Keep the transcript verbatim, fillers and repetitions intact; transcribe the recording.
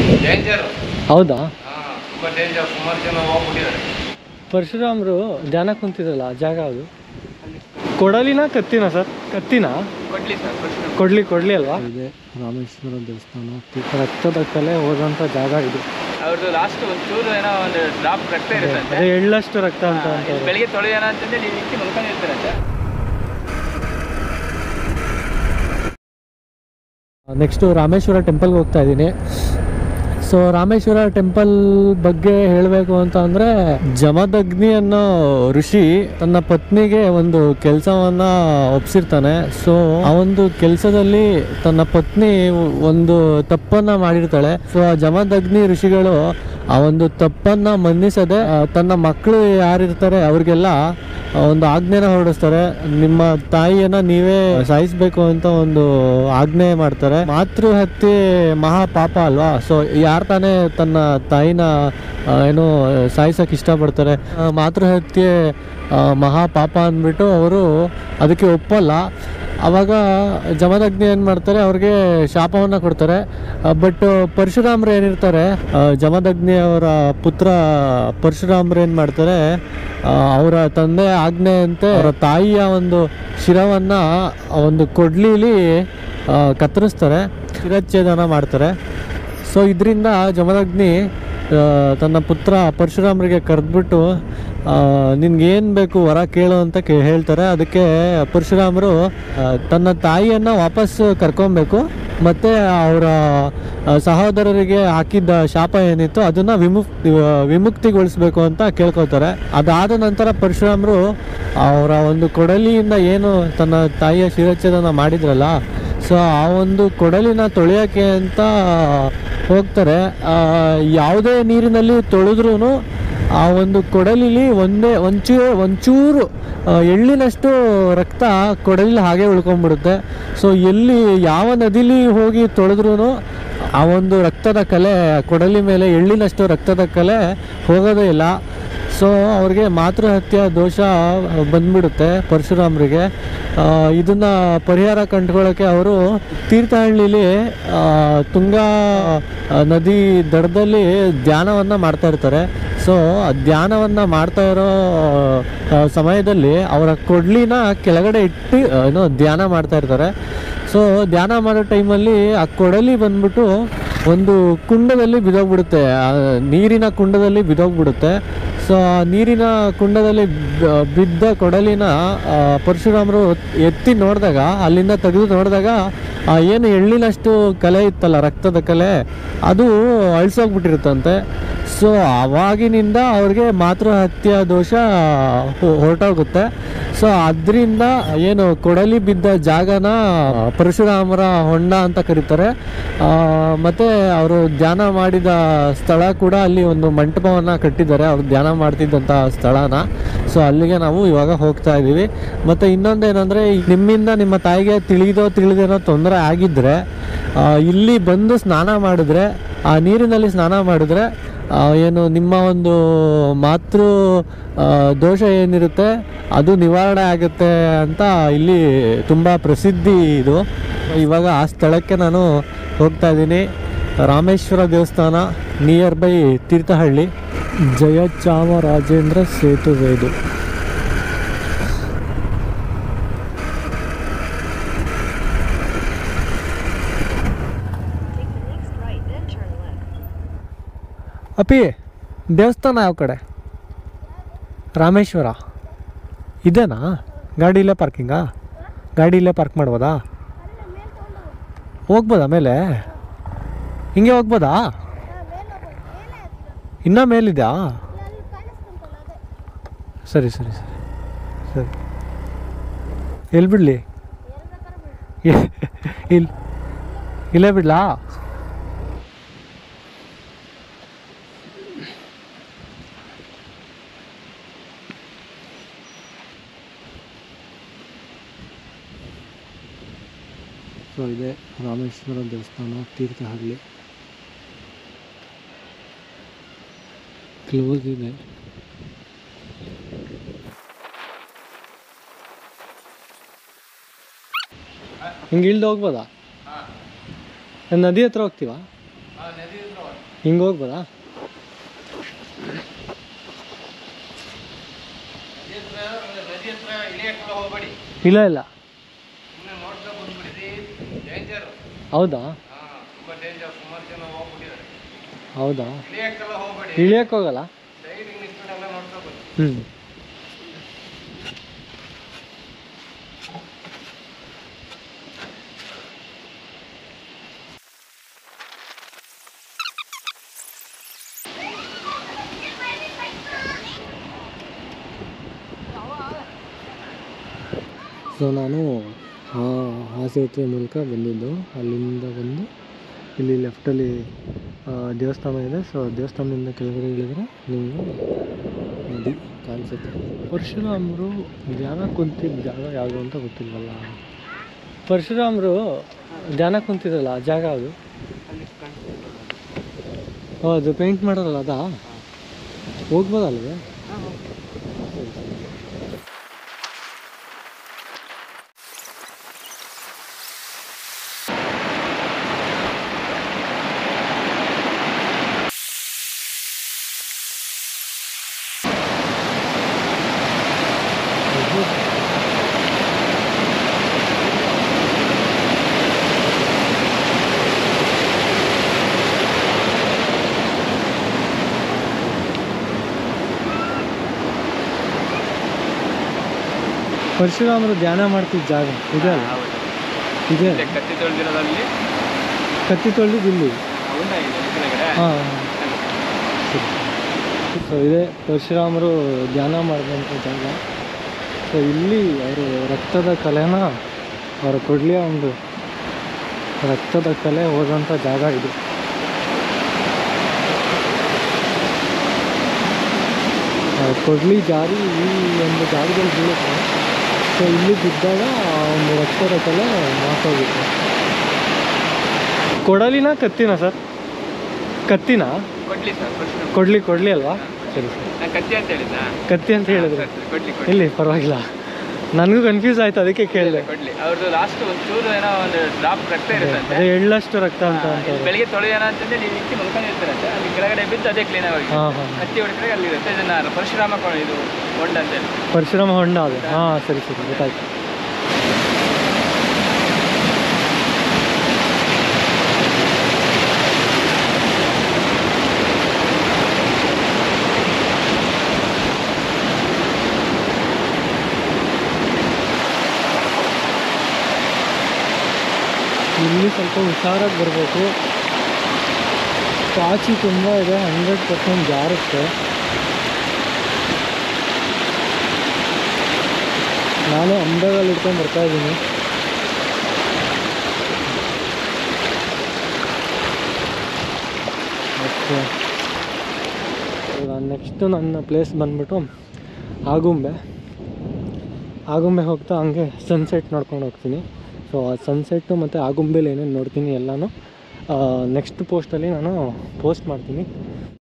Danger. ಹೌದಾ? ಹಾಂ, ತುಂಬ ಡೇಂಜರ್. ಸುಮಾರು ಜನ ಹೋಗ್ಬಿಟ್ಟಿದ್ದಾರೆ. ಪರಶುರಾಮರು ಧ್ಯಾನ ಕುಂತಿರಲ್ಲ ಆ ಜಾಗ ಅದು ಕೊಡಲಿನ ಕತ್ತಿನ ಸರ್? ಕತ್ತಿನ ಕೊಡ್ಲಿ ಸರ್, ಕೊಡ್ಲಿ ಕೊಡ್ಲಿ ಅಲ್ವಾ? ಇದೆ ರಾಮೇಶ್ವರ ದೇವಸ್ಥಾನ. ರಕ್ತದ ಕಲೆ ಹೋದಂಥ ಜಾಗ ಇದು. ಅವ್ರದ್ದು ಲಾಸ್ಟ್ ಒಂದು ಚೂರು ಏನೋ ಒಂದು ಡ್ರಾಪ್ ರಕ್ತ ಇರುತ್ತೆ. ಅದೇ ಎಳ್ಳಷ್ಟು ರಕ್ತ ಅಂತ ಬೆಳಿಗ್ಗೆ ತೊಳೆಯೋಣ ಅಂತಂದ್ರೆ ನೀವು ಇಕ್ಕಿ ಮಲ್ಕೊಂಡಿರ್ತಾರಂತೆ. ನೆಕ್ಸ್ಟು ರಾಮೇಶ್ವರ ಟೆಂಪಲ್ಗೆ ಹೋಗ್ತಾ ಇದ್ದೀನಿ. ಸೊ ರಾಮೇಶ್ವರ ಟೆಂಪಲ್ ಬಗ್ಗೆ ಹೇಳಬೇಕು ಅಂತ ಅಂದರೆ, ಜಮದಗ್ನಿ ಅನ್ನೋ ಋಷಿ ತನ್ನ ಪತ್ನಿಗೆ ಒಂದು ಕೆಲಸವನ್ನು ಒಪ್ಸಿರ್ತಾನೆ. ಸೊ ಆ ಒಂದು ಕೆಲಸದಲ್ಲಿ ತನ್ನ ಪತ್ನಿ ಒಂದು ತಪ್ಪನ್ನು ಮಾಡಿರ್ತಾಳೆ. ಸೊ ಆ ಜಮದಗ್ನಿ ಋಷಿಗಳು ಆ ಒಂದು ತಪ್ಪನ್ನು ಮನ್ನಿಸದೆ ತನ್ನ ಮಕ್ಕಳು ಯಾರಿರ್ತಾರೆ ಅವ್ರಿಗೆಲ್ಲ ಒಂದು ಆಜ್ಞೆನ ಹೊರಡಿಸ್ತಾರೆ. ನಿಮ್ಮ ತಾಯಿಯನ್ನ ನೀವೇ ಸಾಯಿಸ್ಬೇಕು ಅಂತ ಒಂದು ಆಜ್ಞೆ ಮಾಡ್ತಾರೆ. ಮಾತೃ ಹತ್ಯೆ ಮಹಾ ಪಾಪ ಅಲ್ವಾ? ಸೊ ಯಾರು ತಾನೇ ತನ್ನ ತಾಯಿನ ಏನು ಸಾಯಿಸೋಕೆ ಇಷ್ಟಪಡ್ತಾರೆ? ಮಾತೃ ಹತ್ಯೆ ಮಹಾ ಪಾಪ ಅಂದ್ಬಿಟ್ಟು ಅವರು ಅದಕ್ಕೆ ಒಪ್ಪಲ್ಲ. ಆವಾಗ ಜಮದಗ್ನಿ ಏನು ಮಾಡ್ತಾರೆ, ಅವ್ರಿಗೆ ಶಾಪವನ್ನು ಕೊಡ್ತಾರೆ. ಬಟ್ ಪರಶುರಾಮರು ಏನಿರ್ತಾರೆ, ಜಮದಗ್ನಿ ಅವರ ಪುತ್ರ ಪರಶುರಾಮರು ಏನು ಮಾಡ್ತಾರೆ, ಅವರ ತಂದೆ ಆಜ್ಞೆಯಂತೆ ಅವರ ತಾಯಿಯ ಒಂದು ಶಿರವನ್ನು ಒಂದು ಕೊಡ್ಲಿಲಿ ಕತ್ತರಿಸ್ತಾರೆ, ಶಿರಚ್ಛೇದನ ಮಾಡ್ತಾರೆ. ಸೊ ಇದರಿಂದ ಜಮದಗ್ನಿ ತನ್ನ ಪುತ್ರ ಪರಶುರಾಮರಿಗೆ ಕರೆದ್ಬಿಟ್ಟು ನಿನ್ಗೇನು ಬೇಕು ವರ ಕೇಳು ಅಂತ ಕೇ ಹೇಳ್ತಾರೆ. ಅದಕ್ಕೆ ಪರಶುರಾಮರು ತನ್ನ ತಾಯಿಯನ್ನು ವಾಪಸ್ ಕರ್ಕೊಬೇಕು, ಮತ್ತು ಅವರ ಸಹೋದರರಿಗೆ ಹಾಕಿದ್ದ ಶಾಪ ಏನಿತ್ತು ಅದನ್ನು ವಿಮುಕ್ತಿ ವಿಮುಕ್ತಿಗೊಳಿಸ್ಬೇಕು ಅಂತ ಕೇಳ್ಕೊತಾರೆ. ಅದಾದ ನಂತರ ಪರಶುರಾಮರು ಅವರ ಒಂದು ಕೊಡಲಿಯಿಂದ ಏನು ತನ್ನ ತಾಯಿಯ ಶಿರಚ್ಛೇದನ ಮಾಡಿದ್ರಲ್ಲ, ಸೊ ಆ ಒಂದು ಕೊಡಲಿನ ತೊಳೆಯೋಕ್ಕೆ ಅಂತ ಹೋಗ್ತಾರೆ. ಯಾವುದೇ ನೀರಿನಲ್ಲಿ ತೊಳೆದ್ರೂ ಆ ಒಂದು ಕೊಡಲಿಲಿ ಒಂದೇ ಒಂಚೂ ಒಂಚೂರು ಎಳ್ಳಿನಷ್ಟು ರಕ್ತ ಕೊಡಲಿಲಿ ಹಾಗೆ ಉಳ್ಕೊಂಡ್ಬಿಡುತ್ತೆ. ಸೊ ಎಲ್ಲಿ ಯಾವ ನದಿಲಿ ಹೋಗಿ ತೊಳೆದ್ರೂ ಆ ಒಂದು ರಕ್ತದ ಕಲೆ ಕೊಡಲಿ ಮೇಲೆ ಎಳ್ಳಿನಷ್ಟು ರಕ್ತದ ಕಲೆ ಹೋಗೋದೇ ಇಲ್ಲ. ಸೊ ಅವ್ರಿಗೆ ಮಾತೃಹತ್ಯೆ ದೋಷ ಬಂದ್ಬಿಡುತ್ತೆ ಪರಶುರಾಮರಿಗೆ. ಇದನ್ನು ಪರಿಹಾರ ಕಂಡುಕೊಳ್ಳೋಕ್ಕೆ ಅವರು ತೀರ್ಥಹಳ್ಳಿಲಿ ತುಂಗಾ ನದಿ ದಡದಲ್ಲಿ ಧ್ಯಾನವನ್ನು ಮಾಡ್ತಾ ಇರ್ತಾರೆ. ಸೊ ಧ್ಯಾನವನ್ನು ಮಾಡ್ತಾ ಇರೋ ಸಮಯದಲ್ಲಿ ಅವರ ಕೊಡ್ಲಿನ ಕೆಳಗಡೆ ಇಟ್ಟು ಏನೋ ಧ್ಯಾನ ಮಾಡ್ತಾ ಇರ್ತಾರೆ. ಸೊ ಧ್ಯಾನ ಮಾಡೋ ಟೈಮಲ್ಲಿ ಆ ಕೊಡಲಿ ಬಂದ್ಬಿಟ್ಟು ಒಂದು ಕುಂಡದಲ್ಲಿ ಬಿದ್ದೋಗ್ಬಿಡುತ್ತೆ, ನೀರಿನ ಕುಂಡದಲ್ಲಿ ಬಿದ್ದೋಗ್ಬಿಡುತ್ತೆ. ಸೊ ಆ ನೀರಿನ ಕುಂಡದಲ್ಲಿ ಬಿದ್ದ ಕೊಡಲಿನ ಪರಶುರಾಮರು ಎತ್ತಿ ನೋಡಿದಾಗ, ಅಲ್ಲಿಂದ ತೆಗೆದು ನೋಡಿದಾಗ ಏನು ಎಳ್ಳಿನಷ್ಟು ಕಲೆ ಇತ್ತಲ್ಲ, ರಕ್ತದ ಕಲೆ, ಅದು ಅಳಿಸೋಗ್ಬಿಟ್ಟಿರುತ್ತಂತೆ. ಸೊ ಆವಾಗಿನಿಂದ ಅವ್ರಿಗೆ ಮಾತೃಹತ್ಯೆ ದೋಷ ಹೊರಟೋಗುತ್ತೆ. ಸೊ ಅದರಿಂದ ಏನು ಕೊಡಲಿ ಬಿದ್ದ ಜಾಗನ ಪರಶುರಾಮರ ಹೊಂಡ ಅಂತ ಕರೀತಾರೆ. ಮತ್ತು ಅವರು ಧ್ಯಾನ ಮಾಡಿದ ಸ್ಥಳ ಕೂಡ ಅಲ್ಲಿ ಒಂದು ಮಂಟಪವನ್ನು ಕಟ್ಟಿದ್ದಾರೆ, ಅವರು ಧ್ಯಾನ ಮಾಡ್ತಿದ್ದಂಥ ಸ್ಥಳನ. ಸೊ ಅಲ್ಲಿಗೆ ನಾವು ಇವಾಗ ಹೋಗ್ತಾ ಇದ್ದೀವಿ. ಮತ್ತು ಇನ್ನೊಂದೇನೆಂದರೆ, ನಿಮ್ಮಿಂದ ನಿಮ್ಮ ತಾಯಿಗೆ ತಿಳಿದೋ ತಿಳಿದೇನೋ ತೊಂದರೆ ಆಗಿದ್ದರೆ ಇಲ್ಲಿ ಬಂದು ಸ್ನಾನ ಮಾಡಿದ್ರೆ, ಆ ನೀರಿನಲ್ಲಿ ಸ್ನಾನ ಮಾಡಿದ್ರೆ ಏನು ನಿಮ್ಮ ಒಂದು ಮಾತೃ ದೋಷ ಏನಿರುತ್ತೆ ಅದು ನಿವಾರಣೆ ಆಗುತ್ತೆ ಅಂತ ಇಲ್ಲಿ ತುಂಬ ಪ್ರಸಿದ್ಧಿ ಇದು. ಇವಾಗ ಆ ಸ್ಥಳಕ್ಕೆ ನಾನು ಹೋಗ್ತಾ ಇದ್ದೀನಿ. ರಾಮೇಶ್ವರ ದೇವಸ್ಥಾನ, ನಿಯರ್ ಬೈ ತೀರ್ಥಹಳ್ಳಿ, ಜಯಚಾಮರಾಜೇಂದ್ರ ಸೇತುವೆದು. ಅಪ್ಪಿ ದೇವಸ್ಥಾನ ಯಾವ ಕಡೆ? ರಾಮೇಶ್ವರ ಇದೇನಾ? ಗಾಡಿ ಇಲ್ಲೇ ಪಾರ್ಕಿಂಗಾ? ಗಾಡಿ ಇಲ್ಲೇ ಪಾರ್ಕ್ ಮಾಡ್ಬೋದಾ? ಹೋಗ್ಬೋದಾ ಮೇಲೆ? ಹಿಂಗೆ ಹೋಗ್ಬೋದಾ? ಇನ್ನೂ ಮೇಲಿದಾ? ಸರಿ ಸರಿ ಸರಿ ಸರಿ. ಎಲ್ಲಿ ಬಿಡಲಿ? ಇಲ್ಲಿ ಇಲ್ಲೇ ಬಿಡ್ಲಾ? ಸೊ ಇದೆ ರಾಮೇಶ್ವರ ದೇವಸ್ಥಾನ, ತೀರ್ಥಹಳ್ಳಿ. ಕ್ಲೋಸ್ ಇದೆ. ಹಿಂಗೆ ಇಳ್ದು ಹೋಗ್ಬೋದಾ? ನದಿ ಹತ್ರ ಹೋಗ್ತೀವಾ? ಹಿಂಗೆ ಹೋಗ್ಬೋದಾ? ಇಲ್ಲ ಇಲ್ಲ. ಹೌದಾ? ಹೌದಾ? ಇಳಿಯಕ್ಕೆ ಹೋಗಲ್ಲ? ಹ್ಞೂ. ಸೊ ನಾನು ಆ ಸೇತುವೆ ಮೂಲಕ ಬಂದಿದ್ದು. ಅಲ್ಲಿಂದ ಬಂದು ಇಲ್ಲಿ ಲೆಫ್ಟಲ್ಲಿ ದೇವಸ್ಥಾನ ಇದೆ. ಸೊ ದೇವಸ್ಥಾನದಿಂದ ಕೆಳಗಡೆ ಇಳಿದ್ರೆ ನಿಮಗೆ ನದಿ ಕಾಣಿಸುತ್ತೆ. ಪರಶುರಾಮರು ಧ್ಯಾನ ಕುಂತಿದ್ದ ಜಾಗ ಯಾವುದು ಅಂತ ಗೊತ್ತಿಲ್ವಲ್ಲ. ಪರಶುರಾಮರು ಧ್ಯಾನ ಕುಂತಿದ್ರಲ್ಲ ಆ ಜಾಗ ಅದು? ಅದು ಪೇಂಟ್ ಮಾಡೋದಲ್ಲ ಅದಾ? ಹೋಗ್ಬೋದಲ್ವೇ? ಪರಶುರಾಮರು ಧ್ಯಾನ ಮಾಡ್ತಿದ್ದ ಜಾಗ ಇದೆ ಅಲ್ಲ? ಇದೆ. ಕತ್ತಿ ತೊಳೆದಿರೋದಲ್ಲಿ ಕತ್ತಿ ತೊಳೆದಿದ್ದು ಇಲ್ಲಿ. ಹಾಂ. ಸೊ ಇದೆ ಪರಶುರಾಮರು ಧ್ಯಾನ ಮಾಡಿದಂಥ ಜಾಗ. ಸೊ ಇಲ್ಲಿ ಅವರು ರಕ್ತದ ಕಲೆನ ಅವರ ಕೊಡ್ಲಿಯ ಒಂದು ರಕ್ತದ ಕಲೆ ಹೋದಂಥ ಜಾಗ ಇದು. ಕೊಡ್ಲಿ ಜಾರಿ ಈ ಒಂದು ಜಾಗದಲ್ಲಿ ಬೀಳುತ್ತೆ. ಸೊ ಇಲ್ಲಿ ಬಿದ್ದಾಗ ಒಂದು ರಕ್ತದ ಕಲೆ ಮಾಸೋಗುತ್ತೆ. ಕೊಡಲಿನ ಕತ್ತಿನ ಸರ್? ಕತ್ತಿನ? ಕೊಡ್ಲಿ ಸರ್. ಕೊಡ್ಲಿ ಕೊಡ್ಲಿ ಅಲ್ವಾ? ಸರಿ ಸರ್. ಕತ್ತಿ ಅಂತ ಹೇಳಿದ್ದ? ಕತ್ತಿ ಅಂತ ಹೇಳಿದ್ರೆ ಕೊಡ್ಲಿ. ಇಲ್ಲಿ ಪರವಾಗಿಲ್ಲ, ನನಗೂ ಕನ್ಫ್ಯೂಸ್ ಆಯ್ತು, ಅದಕ್ಕೆ ಕೇಳಿದೆ. ಕೊಡ್ಲಿ ಅವ್ರದ್ದು ಲಾಸ್ಟ್ ಒಂಚೂರು ಏನೋ ಒಂದು ಡ್ರಾಪ್ ರಕ್ತ ಇರುತ್ತೆ. ಅದೇ ಎಳ್ಳಷ್ಟು ರಕ್ತ ಅಂತ ಅಂತ ಬೆಳಿಗ್ಗೆ ತೊಳೆಯೋಣ ಅಂತಂದ್ರೆ ಇಲ್ಲಿ ಇಕ್ಕಿ ಮಲ್ಕೊಂಡಿರ್ತಾರಂತೆ. ಅಲ್ಲಿ ಕೆಳಗಡೆ ಬಿದ್ದು ಅದೇ ಕ್ಲೀನ್ ಆಗಿ ಕತ್ತಿ ಹೊಡಿದ್ರೆ ಅಲ್ಲಿ ಇರುತ್ತೆ. ಇದನ್ನ ಪರಶುರಾಮ ಇದು ಹೊಂಡ ಅಂತ ಹೇಳಿ. ಪರಶುರಾಮ ಹೊಂಡ ಅದು? ಹಾಂ ಸರಿ ಸರಿ ಗೊತ್ತಾಯ್ತು. ಇಲ್ಲಿ ಸ್ವಲ್ಪ ಹುಷಾರಾಗಿ ಬರಬೇಕು. ಪಾಚಿ ತುಂಬ ಇದೆ, ಹಂಡ್ರೆಡ್ ಪರ್ಸೆಂಟ್ ಜಾರುತ್ತೆ. ನಾನು ಅಂಬೆಗಾಲು ಇಟ್ಕೊಂಡು ಬರ್ತಾ ಇದ್ದೀನಿ. ಓಕೆ, ನೆಕ್ಸ್ಟು ನನ್ನ ಪ್ಲೇಸ್ ಬಂದ್ಬಿಟ್ಟು ಆಗುಂಬೆ. ಆಗುಂಬೆ ಹೋಗ್ತಾ ಹಂಗೆ ಸನ್ಸೆಟ್ ನೋಡ್ಕೊಂಡು ಹೋಗ್ತೀನಿ. ಸೊ ಆ ಸನ್ಸೆಟ್ಟು ಮತ್ತು ಆಗುಂಬೆಲಿ ಏನೇನು ನೋಡ್ತೀನಿ ಎಲ್ಲನೂ ನೆಕ್ಸ್ಟ್ ಪೋಸ್ಟಲ್ಲಿ ನಾನು ಪೋಸ್ಟ್ ಮಾಡ್ತೀನಿ.